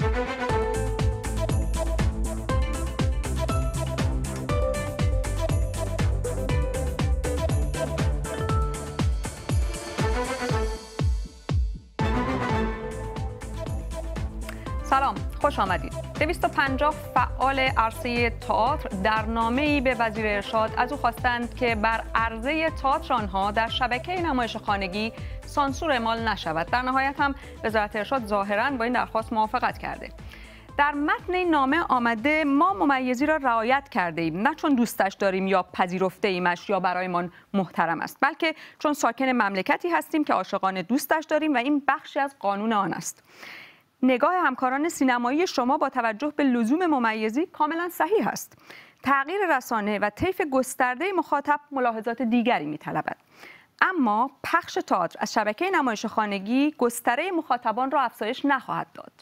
سلام، خوش آمدید. 250 فعال عرصه تئاتر در نامه‌ای به وزیر ارشاد از او خواستند که بر عرضه تئاتر آنها در شبکه نمایش خانگی سانسور اعمال نشود. در نهایت هم وزارت ارشاد ظاهراً با این درخواست موافقت کرده. در متن این نامه آمده ما ممیزی را رعایت کرده ایم، نه چون دوستش داریم یا پذیرفته ایمش یا برایمان محترم است، بلکه چون ساکن مملکتی هستیم که عاشقانه دوستش داریم و این بخشی از قانون آن است. نگاه همکاران سینمایی شما با توجه به لزوم ممیزی کاملا صحیح است. تغییر رسانه و طیف گسترده مخاطب ملاحظات دیگری می‌طلبد. اما پخش تئاتر از شبکه نمایش خانگی گستره مخاطبان را افزایش نخواهد داد.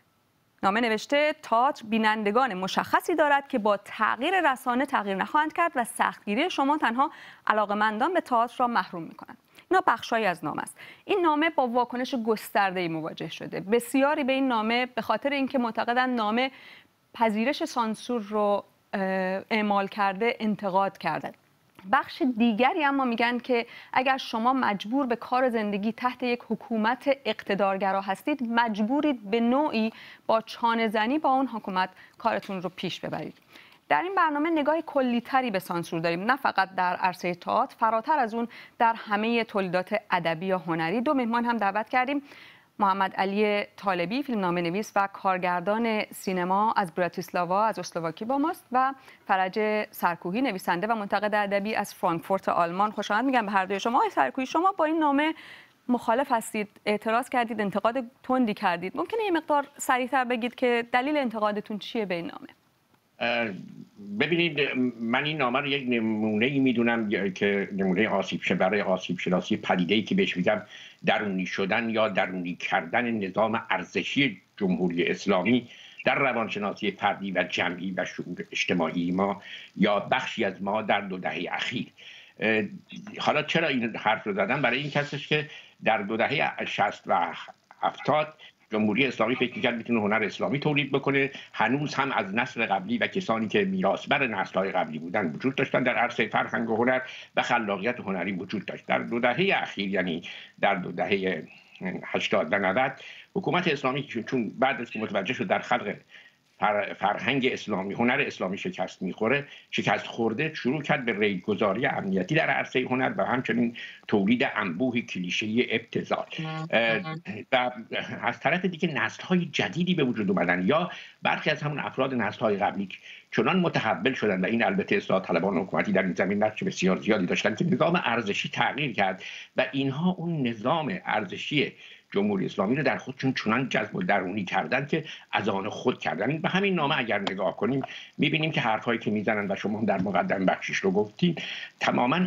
نامه نوشته تئاتر بینندگان مشخصی دارد که با تغییر رسانه تغییر نخواهند کرد و سختگیری شما تنها علاقه‌مندان به تئاتر را محروم می‌کند. اینا بخشایی از نامه است. این نامه با واکنش گسترده‌ای مواجه شده. بسیاری به این نامه به خاطر اینکه معتقدند نامه پذیرش سانسور رو اعمال کرده انتقاد کردند. بخش دیگری اما میگن که اگر شما مجبور به کار زندگی تحت یک حکومت اقتدارگرا هستید، مجبورید به نوعی با چانه زنی با اون حکومت کارتون رو پیش ببرید. در این برنامه نگاه کلی‌تری به سانسور داریم، نه فقط در عرصه تئاتر، فراتر از اون در همه تولیدات ادبی یا هنری. دو مهمان هم دعوت کردیم. محمد علی طالبی، فیلمنامه‌نویس و کارگردان سینما از براتیسلاوا از اسلواکی با ماست و فرج سرکوهی، نویسنده و منتقد ادبی از فرانکفورت آلمان. خوش آمد میگم به هر دوی شما. آقای سرکوهی، شما با این نامه مخالف هستید، اعتراض کردید، انتقاد تندی کردید. ممکنه یه مقدار سریع‌تر بگید که دلیل انتقادتون چیه به این نامه؟ ببینید، من این نامه رو یک نمونه‌ای میدونم که نمونه برای آسیب شناسی پدیده‌ای که بهش میگم درونی شدن یا درونی کردن نظام ارزشی جمهوری اسلامی در روانشناسی فردی و جمعی و شعور اجتماعی ما یا بخشی از ما در 2 دهه اخیر. حالا چرا این حرف رو زدم؟ برای این کسش که در 2 دهه 60 و 70 جمهوری اسلامی فکر می‌کرد میتونه هنر اسلامی تولید بکنه. هنوز هم از نسل قبلی و کسانی که میراثبر نسل‌های قبلی بودن وجود داشتن در عرصه فرهنگ و هنر و خلاقیت هنری وجود داشت. در 2 دهه اخیر، یعنی در 2 دهه 80 و 90، حکومت اسلامی چون بعد از که متوجه شد در خلق فرهنگ اسلامی، هنر اسلامی شکست خورده، شروع کرد به ریگذاری امنیتی در عرصه هنر و همچنین تولید انبوه کلیشه‌ای ابتذال. و از طرف دیگه نسل‌های جدیدی به وجود اومدن یا برخی از همون افراد نسل‌های قبلی چنان متحول شدن و این البته اصلاح طلبان حکومتی در این زمین نقش بسیار زیادی داشتن که نظام ارزشی تغییر کرد و اینها اون نظام ارزشی جمهوری اسلامی رو در خودشون چنان جذب و درونی کردن که از آن خود کردن. به همین نامه اگر نگاه کنیم میبینیم که حرفایی که میزنن و شما هم در مقدمه بخشش رو گفتیم تماما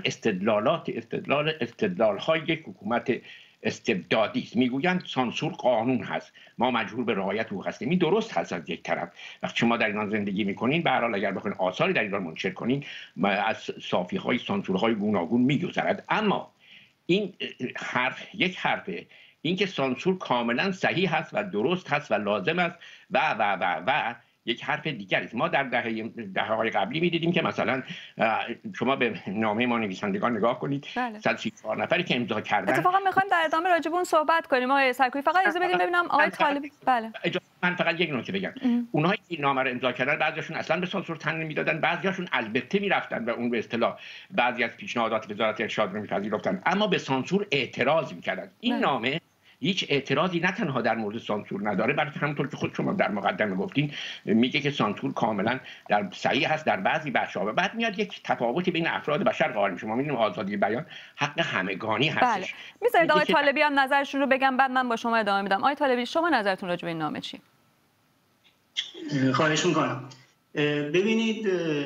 استدلال‌های یک حکومت استبدادی است. میگویند سانسور قانون هست، ما مجبور به رعایت او هستیم. این درست هست از یک طرف. وقتی شما در ایران زندگی میکنین، به هر حال اگر بخواید آثاری در ایران منتشر کنین، از صافی‌های سانسورهای گوناگون میگذرد. اما این یک حرفه، اینکه سانسور کاملا صحیح هست و درست هست و لازم است و یک حرف دیگری است. ما در دهه‌های قبلی می‌دیدیم که مثلا شما به نامه ما نویسندگان نگاه کنید، 134 نفری که امضا کردن. اتفاقا می‌خوایم در ادامه راجع به اون صحبت کنیم. آقای سرکوهی، فقط اجازه بدید ببینم آقای طالبی. بله، من فقط یک نکته بگم. اونهایی که این نامه رو امضا کردن، بعضیاشون اصلا به سانسور تن نمی‌دادن، بعضیاشون البته می‌رفتن و اون به اصطلاح بعضی از پیشنهادات وزارت ارشاد رو می‌پذیرفتن، اما به سانسور اعتراض می‌کردن. این نامه هیچ اعتراضی نه تنها در مورد سانسور نداره، بلکه همونطور که خود شما در مقدمه گفتین میگه که سانسور کاملا در صحیح هست در بعضی بخش‌ها. بعد میاد یک تفاوتی بین افراد بشر قائل میشه. ما می‌بینیم آزادی بیان حق همگانی هستش. بله. می‌ذارید آقای طالبی هم نظرشون رو بگم، بعد من با شما ادامه میدم. آقای طالبی، شما نظرتون راجع به این نامه چی؟ خواهش می‌کنم. ببینید،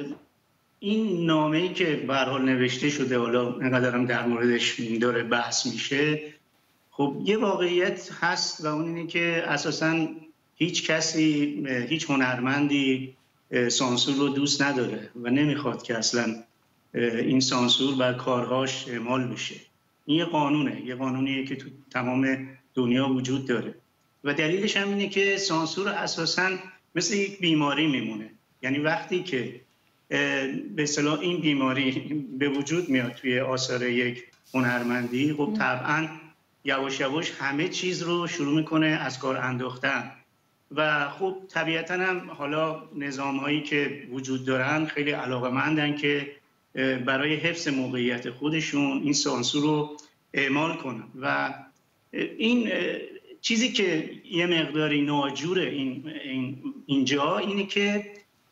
این نامه‌ای که به هر حال نوشته شده، حالا اینقدرم در موردش داره بحث میشه، خب یه واقعیت هست و اون اینه که اساساً هیچ کسی، هیچ هنرمندی سانسور رو دوست نداره و نمیخواد که اصلا این سانسور بر کارهاش اعمال بشه. این یه قانونه، یه قانونیه که تو تمام دنیا وجود داره. و دلیلش هم اینه که سانسور اساساً مثل یک بیماری میمونه. یعنی وقتی که به اصطلاح این بیماری به وجود میاد توی آثار یک هنرمندی، خب طبعاً یواش یواش همه چیز رو شروع میکنه از کار انداختن و خب طبیعتاً هم حالا نظام‌هایی که وجود دارن خیلی علاقه‌مندن که برای حفظ موقعیت خودشون این سانسور رو اعمال کنن و این چیزی که یه مقداری ناجوره اینجا اینه که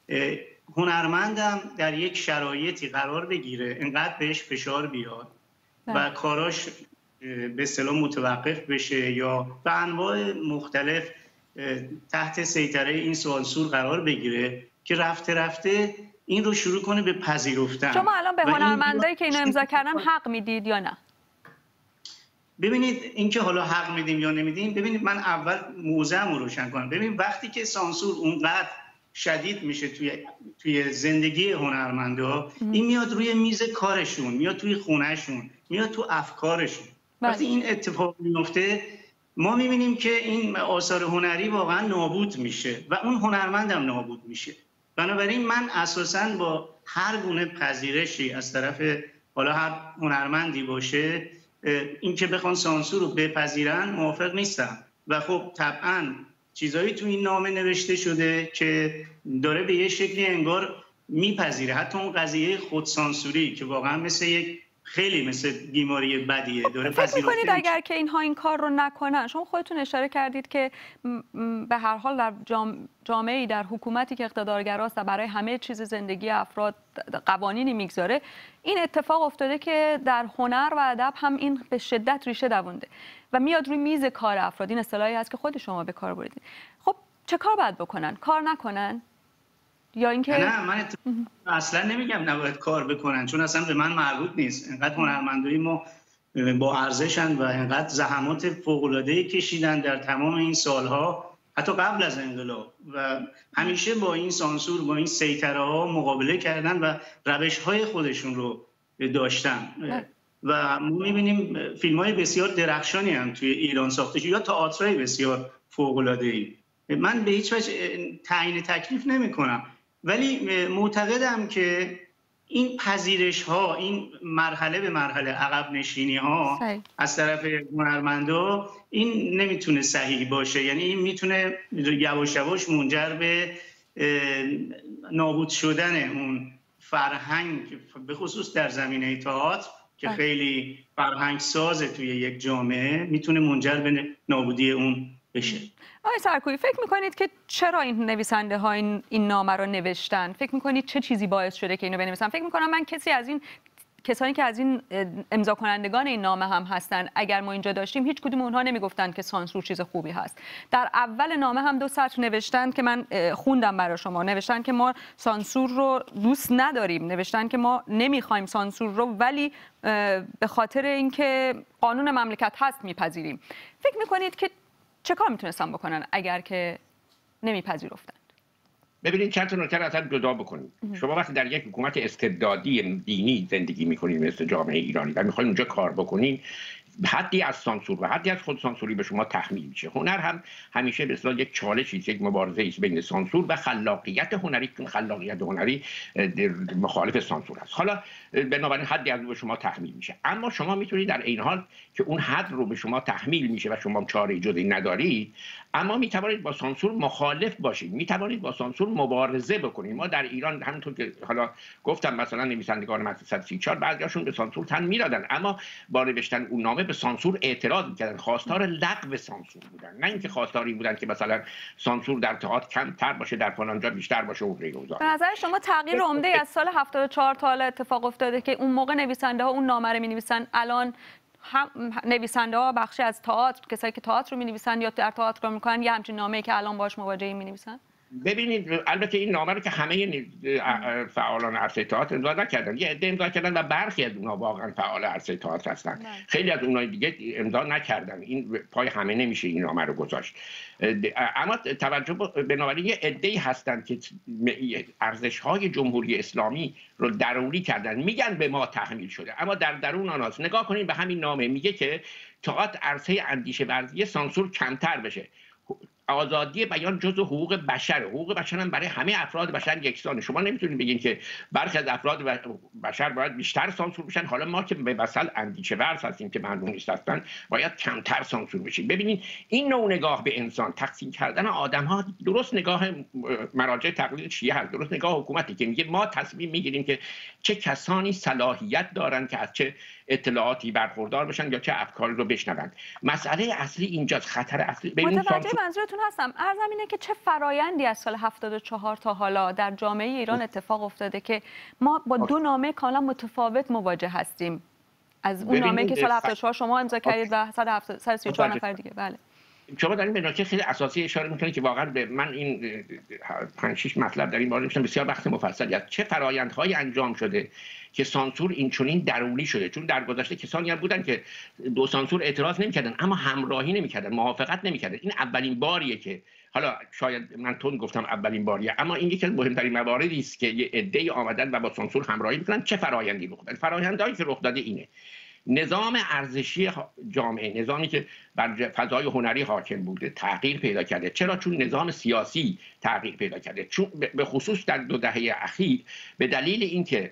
هنرمندم در یک شرایطی قرار بگیره انقدر بهش فشار بیاد و کاراش به اصطلاح متوقف بشه یا به انواع مختلف تحت سیطره این سانسور قرار بگیره که رفته رفته این رو شروع کنه به پذیرفتن. شما الان به هنرمندایی که اینو امضا کردن حق میدید یا نه؟ ببینید اینکه حالا حق میدیم یا نمیدیم، ببینید من اول موضعم رو روشن کنم. ببینید وقتی که سانسور اونقدر شدید میشه توی زندگی هنرمندا، این میاد روی میز کارشون، میاد توی خونهشون، میاد تو افکارشون. وقتی این اتفاق میفته ما میبینیم که این آثار هنری واقعا نابود میشه و اون هنرمندم نابود میشه. بنابراین من اساساً با هر گونه پذیرشی از طرف حالا هر هنرمندی باشه این که بخوان سانسور رو بپذیرن موافق نیستم و خب طبعاً چیزایی تو این نامه نوشته شده که داره به یه شکلی انگار میپذیره، حتی اون قضیه خودسانسوری که واقعا خیلی مثل بیماری بدیه داره فکر می‌کنید اگر که اینها این کار رو نکنن، شما خودتون اشاره کردید که به هر حال در جامعه‌ای، در حکومتی که اقتدارگراست و برای همه چیز زندگی افراد قوانینی میگذاره، این اتفاق افتاده که در هنر و ادب هم این به شدت ریشه دوونده و میاد روی میز کار افراد. این اصطلاحی هست که خود شما به کار بردید. خب چه کار باید بکنن؟ کار نکنن؟ یا اینکه نه، من اصلا نمیگم نباید کار بکنن، چون اصلا به من مربوط نیست. انقدر هنرمندای ما با ارزشن و انقدر زحمات فوق‌العاده‌ای کشیدن در تمام این سالها، حتی قبل از انقلاب، و همیشه با این سانسور، با این سیطره‌ها مقابله کردن و روش‌های خودشون رو داشتن. و ما می‌بینیم فیلم‌های بسیار درخشانی هم توی ایران ساخته شده یا تئاترای بسیار فوق‌العاده‌ای. من به هیچ وجه تعیین تکلیف نمی‌کنم، ولی معتقدم که این پذیرش ها، این مرحله به مرحله عقب نشینی ها از طرف هنرمندا، این نمیتونه صحیح باشه. یعنی این میتونه یواش یواش منجر به نابود شدن اون فرهنگ، به خصوص در زمینه تئاتر که خیلی فرهنگ سازه توی یک جامعه، میتونه منجر به نابودی اون بشه. آقای سرکویی، فکر میکنید که چرا این نویسنده ها این نامه رو نوشتن؟ فکر میکنید چه چیزی باعث شده که اینو بنویسن؟ فکر میکنم من کسانی که از این امضا کنندگان این نامه هم هستن، اگر ما اینجا داشتیم هیچ کدوم اونها نمیگفتن که سانسور چیز خوبی هست. در اول نامه هم 2 سطر نوشتن که من خوندم برای شما. نوشتن که ما سانسور رو دوست نداریم، نوشتن که ما نمیخوایم سانسور رو، ولی به خاطر اینکه قانون مملکت هست میپذیریم. فکر میکنید که چه کار میتونستن بکنن اگر که نمیپذیرفتن؟ ببینید چند تا نکته اصلا جدا بکنید. شما وقتی در یک حکومت استبدادی دینی زندگی میکنید مثل جامعه ایرانی و میخواین اونجا کار بکنین، حدی از سانسور و حدی از خود سانسوری به شما تحمیل میشه. هنر هم همیشه به اصطلاح یک چالشی است، یک مبارزه است بین سانسور و خلاقیت هنری، که خلاقیت هنری مخالف سانسور است. حالا بنابراین حدی از به شما تحمیل میشه، اما شما میتونید در این حال که اون حد رو به شما تحمیل میشه و شما چاره جزئی ندارید، اما میتوانید با سانسور مخالف باشید، میتوانید با سانسور مبارزه بکنید. ما در ایران همونطور که حالا گفتم مثلا نویسندگان متن 134 بعضیاشون به سانسور تن میدادن، اما با نوشتن اون نامه به سانسور اعتراض می‌کردن، خواستار لغو سانسور بودن، نه اینکه خواستاری بودن که مثلا سانسور در تئاتر کمتر باشه، در فلان جا بیشتر باشه و غیره. به نظر شما تغییر عمده از سال 74 تا حالا اتفاق افتاده که اون موقع نویسنده ها اون نامه رو می‌نویسن، الان هم نویسنده ها بخشی از تئاتر، کسایی که تئاتر رو می‌نویسن یا در تئاتر کار می‌کنن، یه همچین نامه‌ای که الان باهاش مواجهی می‌نویسن؟ ببینید البته این نامه رو که همه فعالان عرصه تئاتر امضا نکردن، یه عده امضا کردن و برخی از اونها واقعا فعال عرصه تئاتر هستن. خیلی از اونها دیگه امضا نکردن. این پای همه نمیشه این نامه رو گذاشت. اما توجه بنابراین یه عده‌ای هستن که ارزش‌های جمهوری اسلامی رو درونی کردن، میگن به ما تحمیل شده، اما در درون آنهاست. نگاه کنید به همین نامه، میگه که تئاتر عرصه اندیشه ورزی، سانسور کمتر بشه. آزادی بیان جزء حقوق بشر. حقوق بشر هم برای همه افراد بشر یکسانه. شما نمیتونید بگین که برخی از افراد بشر باید بیشتر سانسور بشن، حالا ما که به مثل اندیشه ورز هستیم که مردمونیست هستن باید کمتر سانسور بشیم. ببینید این نوع نگاه به انسان، تقسیم کردن آدم ها، درست نگاه مراجع تقلید شیعه هست، درست نگاه حکومتی که میگه ما تصمیم میگیریم که چه کسانی صلاحیت دارن که از چه اطلاعاتی برخوردار بشن یا چه افکاری رو بشنوند. مسئله اصلی اینجاست، خطر اصلی. متوجه منظورتون هستم. عرضم اینه که چه فرایندی از سال 74 تا حالا در جامعه ایران اتفاق افتاده که ما با دو نامه کاملا متفاوت مواجه هستیم. از اون نامه که سال 74 شما امضا کردید و 134 نفر دیگه. بله. شما در این نکته خیلی اساسی اشاره می‌کنید که واقعا به من این 5-6 مطلب در این باره نوشتم، بسیار بحث مفصلی است. چه فرآیندهایی انجام شده که سانسور این چنین درونی شده؟ چون در گذشته کسانی هم بودن که دو سانسور اعتراض نمی‌کردن اما همراهی نمی‌کردن، موافقت نمی‌کردن. این اولین باریه که، حالا شاید من تون گفتم اولین باریه، اما این یکی از مهمترین مواردی است که یه عده‌ای آمدن و با سانسور همراهی می‌کنن. چه فرآیندی رخ داده؟ فرآیندهایی که رخ داده اینه: نظام ارزشی جامعه، نظامی که بر فضای هنری حاکم بوده، تغییر پیدا کرده. چرا؟ چون نظام سیاسی تغییر پیدا کرده. چون به خصوص در 2 دهه اخیر به دلیل اینکه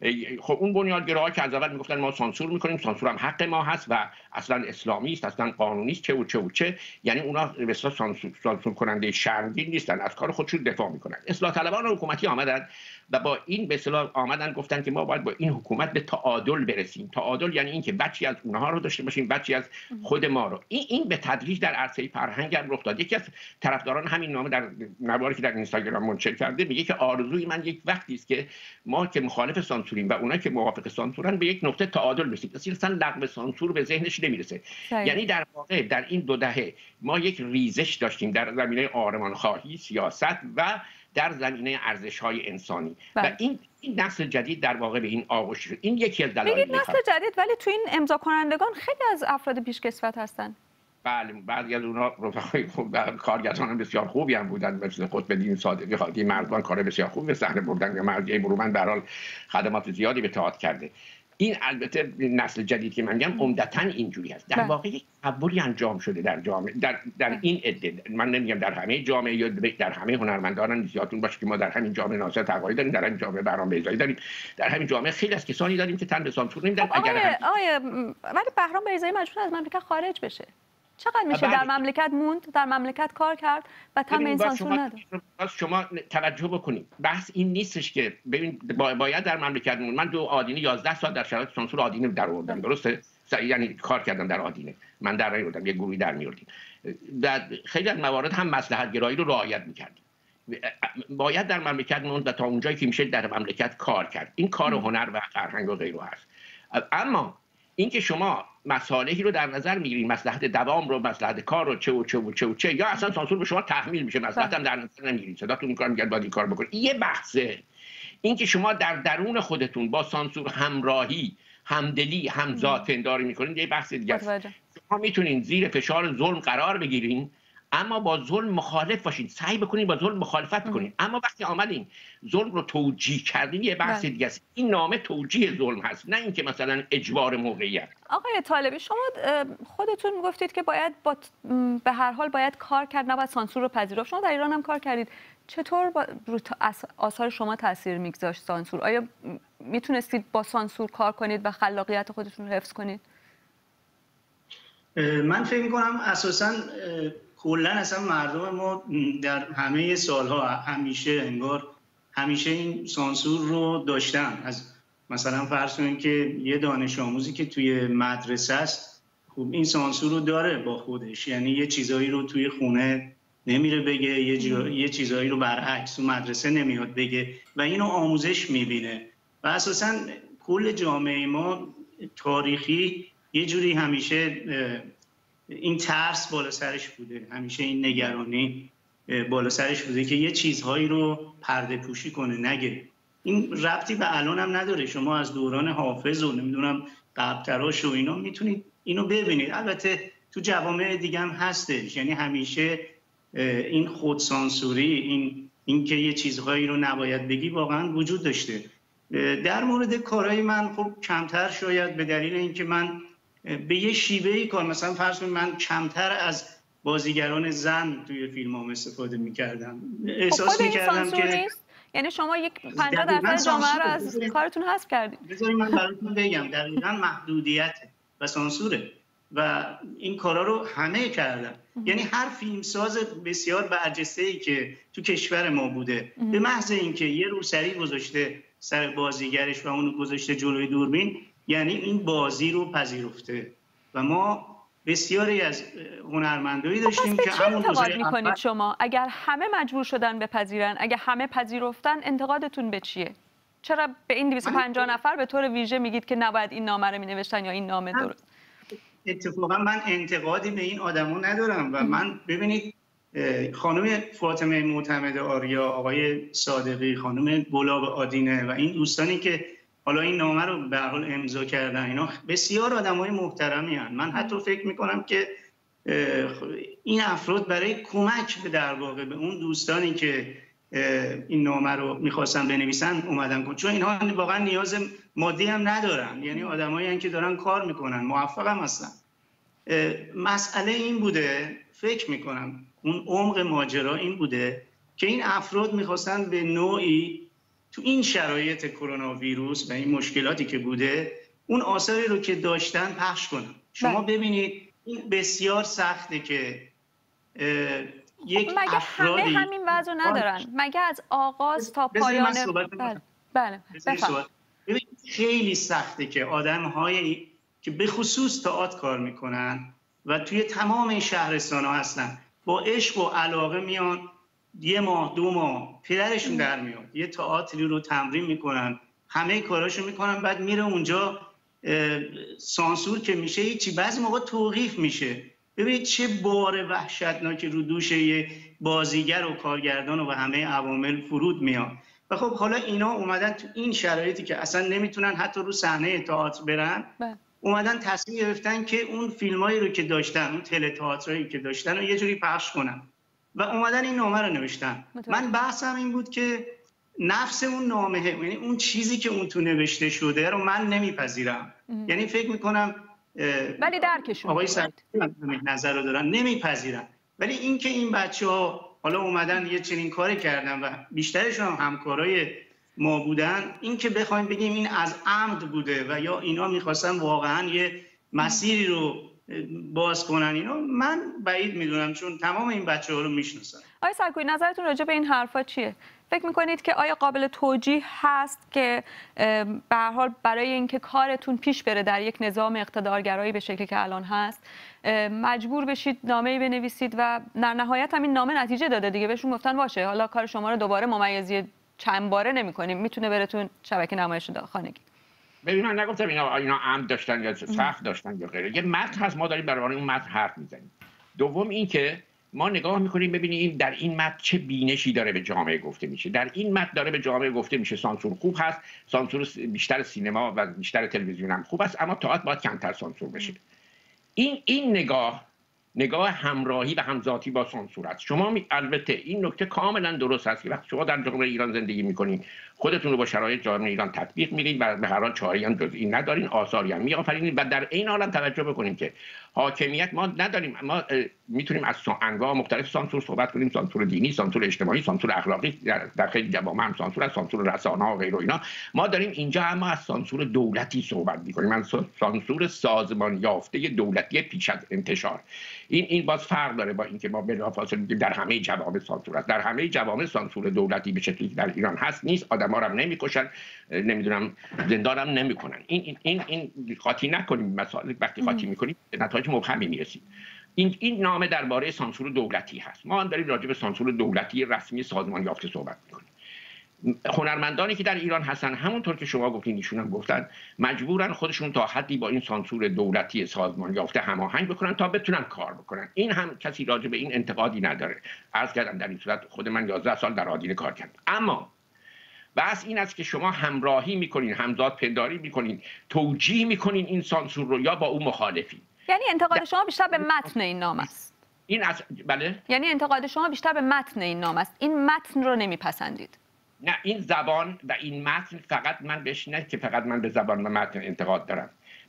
خب اون بنیادگراها که از اول میگفتن ما سانسور میکنیم، سانسور هم حق ما هست و اصلا اسلامی است، اصلا قانونی است، چه، یعنی اونا به اصطلاح سانسور کننده شرمگین نیستن، از کار خودشون دفاع میکنن. اصلاح طلبان حکومتی آمدن و با این به اصطلاح آمدن گفتن که ما باید با این حکومت به تعادل برسیم. تعادل یعنی اینکه بخشی از اونها رو داشته باشیم، بخشی از خود ما رو. این به تدریج در عرصه فرهنگ هم رخ داد. یکی از طرفداران همین نامه در نواری که در اینستاگرام منتشر کرده میگه که آرزوی من یک وقتی است که ما که مخالف سانسوریم و اونایی که موافق سانسورن به یک نقطه تعادل برسیم. اصلا لغو سانسور به ذهنش نمیرسه. یعنی در واقع در این 2 دهه ما یک ریزش داشتیم در زمینه آرمانخواهی، سیاست و در زمینه ارزش‌های انسانی. و این نسل جدید در واقع به این آغوش شد. این یکی از دلایل. میگید نسل جدید، ولی تو این امضا کنندگان خیلی از افراد پیشکسوت هستن. بله، بعضی از اونها رفقای خوب و کارگردان بسیار خوبی هم بودن، مثل قطب‌الدین صادقی، خالدی مرزبان کار بسیار خوب به صحنه بردن و مرجع برومند به هر حال خدمات زیادی به تئاتر کرده. این البته نسل جدید که من میگم عمدتاً اینجوری است. در واقع یک تحولی انجام شده در جامعه، در این عده. من نمیگم در همه جامعه یا در همه هنرمندان، یادتون باشه که ما در همین جامعه ناصر تقوایی داریم، در همین جامعه بهرام بیضایی داریم، در همین جامعه خیلی از کسانی داریم که تن به سانسور نمیدن. ولی بهرام بیضایی مجبور از مملکت خارج بشه. چقدر میشه در مملکت موند، در مملکت کار کرد و تم این سانسور نداد؟ شما توجه بکنید، بحث این نیستش که ببین باید در مملکت موند. من دو آدینه 11 سال در شرایط سانسور آدینه در آوردم، درسته؟ یعنی کار کردم در آدینه، من در آوردم، یه گروهی در میوردیم. در خیلی از موارد هم مصلحت گرایی رو رعایت میکردیم. باید در مملکت موند و تا اونجایی که میشه در مملکت کار کرد. این کار هنر و فرهنگ و غیره هست. اما اینکه شما مصالحی رو در نظر میگیرید، مصلحت دوام رو، مصلحت کار رو، چه یا اصلا سانسور به شما تحمیل میشه، مصلحت هم در نظر نمیگیرید، صداتون میکنن میگن باید این کار بکنید. یه بحثه. اینکه شما در درون خودتون با سانسور همراهی، همدلی، همزاد پنداری میکنید، یه بحث دیگه است. شما میتونید زیر فشار ظلم قرار بگیرین اما با ظلم مخالف باشین، سعی بکنین با ظلم مخالفت کنین. اما وقتی آمدین ظلم رو توجیه کردین، یه بحث دیگه است. این نامه توجیه ظلم هست، نه اینکه مثلا اجبار موقعیت. آقای طالبی، شما خودتون گفتید که باید به هر حال باید کار کرد، نباید سانسور رو پذیرفت. شما در ایران هم کار کردید. چطور رو آثار شما تاثیر میگذاشت سانسور؟ آیا میتونستید با سانسور کار کنید و خلاقیت خودتون رو حفظ کنید؟ من فکر می‌کنم اساساً کلاً اصلا مردم ما در همه سالها همیشه این سانسور رو داشتن. از مثلا فرض کنید که یه دانش آموزی که توی مدرسه است، خب این سانسور رو داره با خودش، یعنی یه چیزایی رو توی خونه نمیره بگه، یه چیزایی رو برعکس تو مدرسه نمیاد بگه و اینو آموزش میبینه. و اساساً کل جامعه ما تاریخی یه جوری همیشه این ترس بالا سرش بوده، همیشه این نگرانی بالا سرش بوده که یه چیزهایی رو پرده پوشی کنه، نگه. این ربطی به الان هم نداره. شما از دوران حافظ و نمیدونم قبطراش و اینا میتونید اینو ببینید. البته تو جوامع دیگه هم هستش، یعنی همیشه این خودسانسوری، این که یه چیزهایی رو نباید بگی واقعا وجود داشته. در مورد کارهای من خب کمتر، شاید به دلیل اینکه من به یه شیوهی کار، مثلا فرض کنید من کمتر از بازیگران زن توی فیلمام استفاده میکردم. احساس میکردم که یعنی شما یک 50% جامعه رو از کارتون حذف کردید. بذارید من براتون بگم دقیقاً محدودیت و سانسوره و این کارا رو همه کردن. یعنی هر فیلمساز بسیار برجسته‌ای که تو کشور ما بوده به محض اینکه یه روسری گذاشته سر بازیگرش و اونو گذاشته جلوی دوربین، یعنی این بازی رو پذیرفته. و ما بسیاری از هنرمندایی داشتیم که همون انتقاد میکنید شما اگر همه مجبور شدن بپذیرن، اگر همه پذیرفتن، انتقادتون به چیه؟ چرا به این 250 نفر به طور ویژه میگید که نباید این نامه رو مینوشتن یا این نامه درست؟ اتفاقا من انتقادی به این آدما ندارم و من ببینید خانم فاطمه معتمد آریا، آقای صادقی، خانم گلاب آدینه و این دوستانی که حالا این نامه رو به هر حال امضا کردن، اینا بسیار آدمای محترمی هستند. من حتی فکر میکنم که این افراد برای کمک به در واقع به اون دوستانی که این نامه رو میخواستن بنویسن اومدن کن، چون اینها واقعا نیاز مادی هم ندارن، یعنی آدمایی هستند که دارن کار میکنن، موفق هم هستن. مسئله این بوده، فکر میکنم اون عمق ماجرا این بوده که این افراد میخواستن به نوعی تو این شرایط کرونا ویروس و این مشکلاتی که بوده اون آثاری رو که داشتن پخش کنن. شما ببینید این بسیار سخته که یک مگه افرادی همه همین وضع ندارن؟ مگه از آغاز تا پایان؟ بله. ببینید خیلی سخته که آدم‌هایی که به خصوص تئاتر کار میکنن و توی تمام شهرستان‌ها هستن با عشق و علاقه میان، یه ماه 2 ماه پدرشون در میاد یه تئاتری رو تمرین میکنن، همه کاراشو میکنن، بعد میره اونجا سانسور که میشه هیچی، بعضی موقع توقیف میشه. ببینید چه بار وحشتناکی رو دوش یه بازیگر و کارگردان و همه عوامل فرود میاد. و خب حالا اینا اومدن تو این شرایطی که اصلا نمیتونن حتی رو صحنه تئاتر برن، اومدن تصمیم گرفتن که اون فیلمایی رو که داشتن، اون تله تئاترایی که داشتن رو یه جوری پخش کنن و اومدن این نامه رو نوشتن. من بحثم این بود که نفس اون نامه، یعنی اون چیزی که اون تو نوشته شده رو من نمیپذیرم. یعنی فکر میکنم ولی درکشون آقای سرکاری نظر رو دارن، نمیپذیرم. ولی این که این بچه‌ها حالا اومدن یه چنین کاری کردن و بیشترشون هم همکارای ما بودن، این که بخوایم بگیم این از عمد بوده و یا اینا میخواستن واقعا یه مسیری رو باز کنن، اینا من بعید میدونم، چون تمام این بچه‌ها رو میشناسن. آقای سرکویی نظرتون راجع به این حرفا چیه؟ فکر میکنید که آیا قابل توجیه هست که به هر حال برای اینکه کارتون پیش بره در یک نظام اقتدارگرایی به شکلی که الان هست مجبور بشید نامه‌ای بنویسید و در نهایت هم این نامه نتیجه داده دیگه؟ بهشون گفتن باشه حالا کار شما رو دوباره ممیزی چند باره نمی‌کنیم، میتونه براتون شبکه نمایش خانگی. ببین من نگفتم اینا عمد داشتن یا سخت داشتن یا غیره. یه متن هست، ما داریم برای اون متن حرف میزنیم. دوم این که ما نگاه میکنیم ببینیم در این متن چه بینشی داره به جامعه گفته میشه. در این متن داره به جامعه گفته میشه سانسور خوب هست، سانسور بیشتر سینما و بیشتر تلویزیون هم خوب است، اما تئاتر باید کمتر سانسور بشه. این نگاه همراهی و همذاتی با سانسور است. شما البته این نکته کاملا درست است که وقتی شما در جامعه ایران زندگی میکنین خودتون رو با شرایط جامعه ایران تطبیق میدین و به هر حال چاره‌ای هم جز این ندارین، آثاری هم میآفرینید و در این حال هم توجه بکنیم که حاکمیت ما نداریم. ما میتونیم از انواع مختلف سانسور صحبت کنیم، سانسور دینی، سانسور اجتماعی، سانسور اخلاقی، در خیلی جوامع هم سانسور است، سانسور رسانه‌ها و غیره و اینا. ما داریم اینجا اما از سانسور دولتی صحبت میکنیم، از سانسور سازمان یافته دولتی پیش از انتشار. این باز فرق داره با اینکه ما بلافاصله در همه جوامع سانسور است. در همه جوامع سانسور دولتی به شکلی که در ایران هست نیست، آدم‌ها رو هم نمی‌کشن، نمیدونم زندان هم نمی‌کنن. این قاطی نکنیم مسائل، وقتی قاطی می‌کنیم به نتایج مبهمی می‌رسیم. این نامه درباره سانسور دولتی هست. ما هم داریم راجع به سانسور دولتی رسمی سازمان یافته صحبت می‌کنیم. هنرمندانی که در ایران هستن همونطور که شما گفتین، ایشون هم گفتن، مجبورن خودشون تا حدی با این سانسور دولتی سازمان یافته هماهنگ بکنن تا بتونن کار بکنن. این هم کسی راجع به این انتقادی نداره. عرض کردم در این صورت خود من 11 سال در آدینه کار کردم. اما بس این است که شما همراهی میکنین، همزاد پنداری میکنین، توجیه میکنین این سانسور رو یا با اون مخالفین. یعنی انتقاد شما بیشتر به متن این نامه است. بله؟ یعنی انتقاد شما بیشتر به متن این نامه است. این متن رو نمیپسندید. نه، این زبان و این متن فقط من بهش نه که فقط من به زبان و متن انتقاد دارم،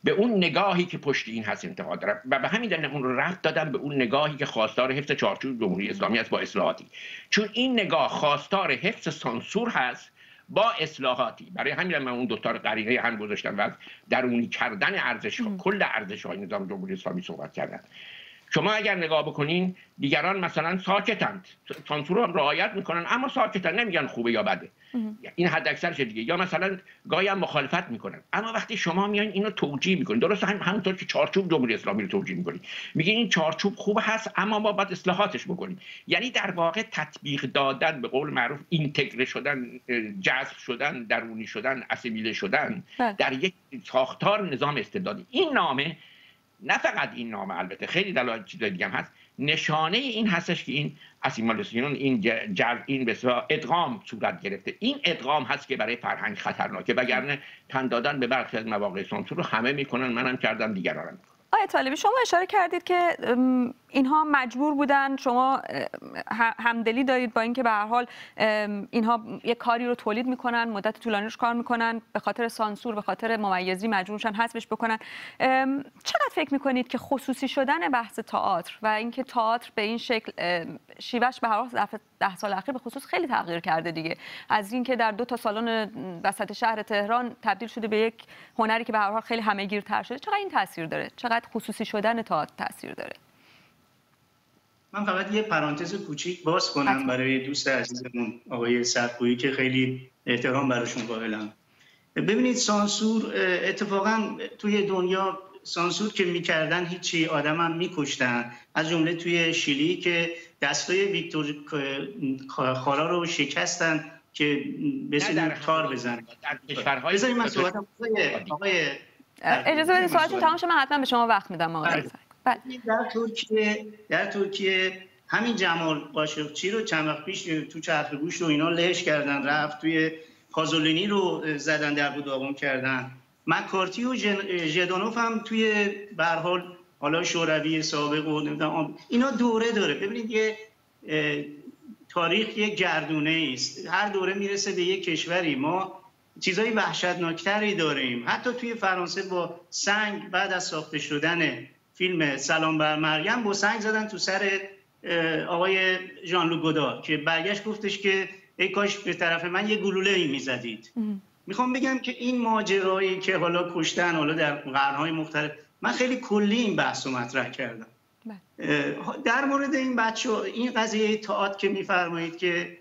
به اون نگاهی که پشت این هست انتقاد دارم و به همین دلیل اون رو ربط دادم به اون نگاهی که خواستار حفظ چارچوب جمهوری اسلامی است با اصلاحاتی، چون این نگاه خواستار حفظ سانسور هست با اصلاحاتی. برای همین من اون دو تا قرینه هم گذاشتم و درونی کردن ارزش‌ها، کل ارزش‌های نظام جمهوری اسلامی صحبت کردن. شما اگر نگاه بکنین دیگران مثلا ساکتند، سانسور رو رعایت میکنن اما ساکتن، نمیگن خوبه یا بده، این حد اکثرش دیگه، یا مثلا گاهی هم مخالفت میکنن. اما وقتی شما میایین اینو توجیه میکنین، درسته همونطور که چارچوب جمهوری اسلامی رو توجیه میکنین، میگین این چارچوب خوب هست اما ما باید اصلاحاتش بکنیم، یعنی در واقع تطبیق دادن، به قول معروف اینتگره شدن، جذب شدن، درونی شدن، اسیمیله شدن در یک ساختار نظام استبدادی. این نامه، نه فقط این نامه، البته خیلی دلایل چیزای دیگه هم هست، نشانه این هستش که این اسیمیلاسیون، این به اصطلاح ادغام صورت گرفته. این ادغام هست که برای فرهنگ خطرناکه، وگرنه تن دادن به برخی از مواقع سانسور رو همه میکنن، منم کردم، دیگران هم. آقای طالبی، شما اشاره کردید که اینها مجبور بودن، شما همدلی دارید با اینکه به هر حال اینها یک کاری رو تولید میکنن، مدت طولانی روش کار میکنن، به خاطر سانسور، به خاطر ممیزی مجبورشن حذفش بکنن. چقدر فکر میکنید که خصوصی شدن بحث تئاتر و اینکه تئاتر به این شکل شیوهش به هر حال 10 سال اخیر به خصوص خیلی تغییر کرده دیگه، از اینکه در 2 تا سالن وسط شهر تهران تبدیل شده به یک هنری که به هر حال خیلی همه‌گیرتر شده، چقدر این تاثیر داره؟ چقدر خصوصی شدن تئاتر تاثیر داره؟ من فقط یه پرانتز کوچیک باز کنم برای دوست عزیزمون آقای سرپویی که خیلی احترام براشون قائلم. ببینید، سانسور اتفاقا توی دنیا سانسور که میکردن هیچی، آدم هم میکشتن، از جمله توی شیلی که دستای ویکتور خارا رو شکستن که بسیار تار بزنن. بذارید من صحبتم آقای اجازه بدید سوالتون تمام شه، من حتما به شما وقت میدم آقای. در ترکیه همین جمال قاشقچی رو چند وقت پیش تو چرخگوش رو اینا لهش کردن، رفت توی پازولینی رو زدن، در بود داغون کردن. مکارتی و ژدانوف هم توی به هر حال حالا شوروی سابق و نمیدونم اینا دوره داره. ببینید یه تاریخ یه گردونه است، هر دوره میرسه به یک کشوری. ما چیزای وحشتناکتری داریم، حتی توی فرانسه با سنگ بعد از ساخته شدن فیلم سلام بر مریم با سنگ زدن تو سر آقای ژان لوک گودار که برگشت گفتش که ای کاش به طرف من یه گلوله‌ای میزدید. میخوام بگم که این ماجرایی که حالا کشتن، حالا در قرن‌های مختلف، من خیلی کلی این بحث رو مطرح کردم. در مورد این این قضیه تئاتر که میفرمایید که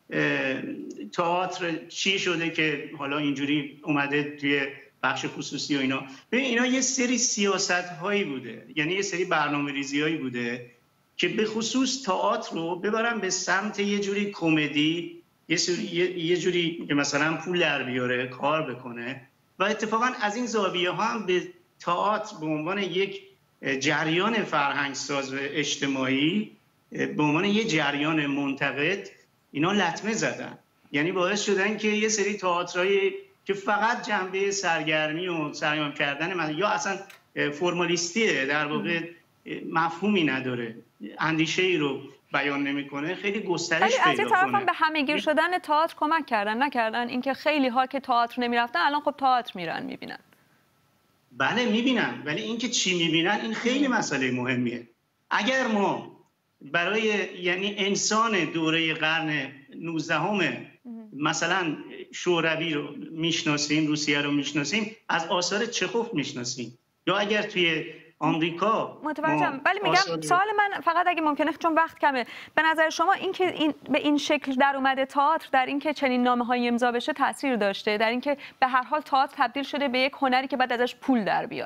تئاتر چی شده که حالا اینجوری اومده توی بخش خصوصی و اینا، ببین اینا یه سری سیاست‌هایی بوده، یعنی یه سری برنامه‌ریزی‌هایی بوده که به خصوص تئاتر رو ببرن به سمت یه جوری کمدی، یه جوری که مثلا پول در بیاره، کار بکنه. و اتفاقا از این زاویه ها هم به تئاتر به عنوان یک جریان فرهنگساز و اجتماعی، به عنوان یک جریان منتقد اینا لطمه زدن. یعنی باعث شدن که یه سری تئاترایی که فقط جنبه سرگرمی و سرگرم کردن یا اصلا فرمالیستیه، در واقع مفهومی نداره، اندیشه ای رو بیان نمیکنه، خیلی گسترش پیدا کنه. از این طرف هم به همه‌گیر شدن تئاتر کمک کردن نکردن؟ اینکه خیلی ها که تئاتر نمیرفتن الان خب تئاتر میرن میبینن. بله میبینن، ولی اینکه چی میبینن این خیلی مسئله مهمیه. اگر ما برای یعنی انسان دوره قرن 19 مثلا شوروی رو میشناسیم، روسیه رو میشناسیم، از آثار چخوف میشناسیم، یا اگر توی آمریکا متوجهم. ولی میگم سوال من فقط اگه ممکنه چون وقت کمه، به نظر شما اینکه به این شکل در اومده تئاتر، در اینکه چنین نامه‌هایی امضا بشه تاثیر داشته، در اینکه به هر حال تئاتر تبدیل شده به یک هنری که بعد ازش پول در بیاد؟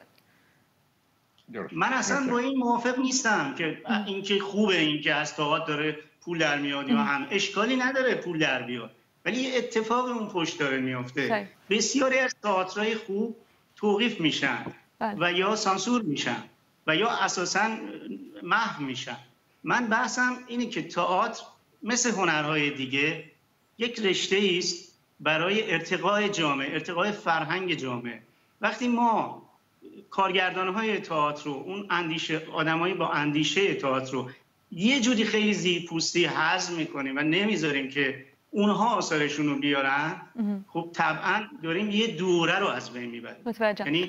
من اصلا با این موافق نیستم که اینکه خوبه اینکه از تئاتر داره پول در میاد یا هم اشکالی نداره پول در بیاد، ولی اتفاق اون پشت داره میفته. بسیاری از تئاترهای خوب توقیف میشن و یا سانسور میشن و یا اساساً محو میشن. من بحثم اینه که تئاتر مثل هنرهای دیگه یک رشته است برای ارتقای جامعه، ارتقای فرهنگ جامعه. وقتی ما کارگردانهای تئاتر رو، اون اندیشه، آدمایی با اندیشه تئاتر رو یه جوری خیلی زیرپوستی هضم میکنیم و نمیذاریم که اونها آثارشون رو بیارن، خب طبعاً داریم یه دوره رو از بین میبریم. متوجهم. یعنی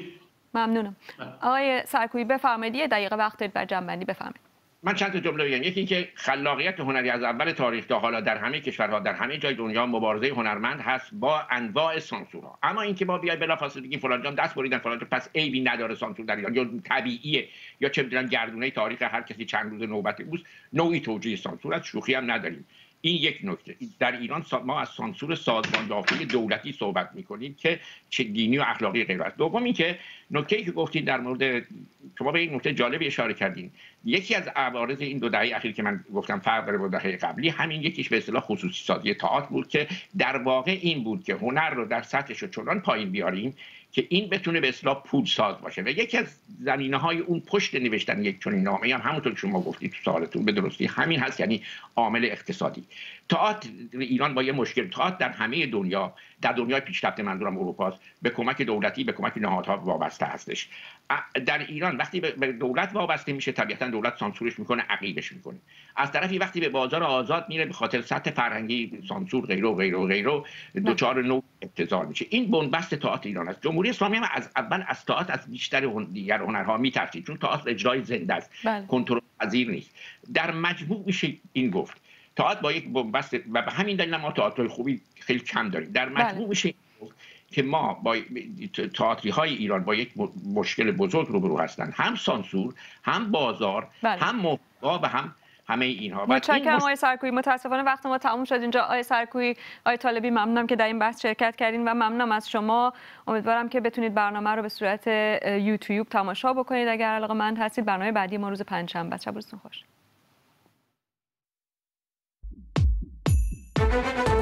ممنونم. آقای سرکویی بفرمایید، یه دقیقه وقت دارید برای جمع‌بندی، بفرمایید. من چند تا جمله بگم. یکی که خلاقیت هنری از اول تاریخ تا حالا در همه کشورها در همه جای دنیا مبارزه هنرمند هست با انواع سانسورها. اما اینکه ما بیای بلافاصله بگیم فلان جان دست بریدن فلان جان پس عیبی نداره سانسور در ایران، یا طبیعیه، یا چه می‌دونم گردونه تاریخ هر کسی چند روز نوبت بود، نوعی توجیه سانسور است، شوخی هم نداریم. این یک نکته. در ایران ما از سانسور سازمان داخلی دولتی صحبت می‌کنیم که چه دینی و اخلاقی غیر است. دوم اینکه نکته‌ای که گفتید در مورد، شما به یک نکته جالبی اشاره کردین. یکی از عوارض این 2 دهه اخیر که من گفتم فرق داره با دهه قبلی، همین یکیش به اصطلاح خصوصی سازی تئاتر بود که در واقع این بود که هنر رو در سطحش رو چنان پایین بیاریم که این بتونه به اصطلاح پودساز باشه. و یکی از زمینه‌های اون پشت نوشتن یک چنین نامه‌ای هم همونطور که شما گفتید تو سوالتون به درستی همین هست، یعنی عامل اقتصادی. تئاتر ایران با یه مشکل، تئاتر در همه دنیا، در دنیای پیشرفته منظورم اروپاست، به کمک دولتی به کمک نهادها وابسته هستش. در ایران وقتی به دولت وابسته میشه طبیعتا دولت سانسورش میکنه، عقیبش میکنه. از طرفی وقتی به بازار آزاد میره به خاطر سطح فرهنگی سانسور غیره دچار نوع ابتذال میشه. این بنبست تئاتر ایران است. جمهوری اسلامی هم از اول از تئاتر از بیشتر دیگر هنرها میترسید، چون تئاتر اجرای زنده است، کنترل پذیر نیست. در مجموع میشه این گفت تئاتر با یک بنبست و به همین دلیل ما تئاتر خوبی خیلی کم داریم. در مجموع میشه که ما با تئاتری‌های ایران با یک مشکل بزرگ روبرو هستند، هم سانسور، هم بازار، هم محتوا و هم همه اینها. متشکرم آقای سرکویی. متاسفانه وقت ما تموم شد اینجا. آقای سرکویی، آقای طالبی، ممنونم که در این بحث شرکت کردین و ممنونم از شما. امیدوارم که بتونید برنامه رو به صورت یوتیوب تماشا بکنید اگر علاقه‌مند هستید. برنامه بعدی ما روز پنجشنبه است. شب روزتون خوش.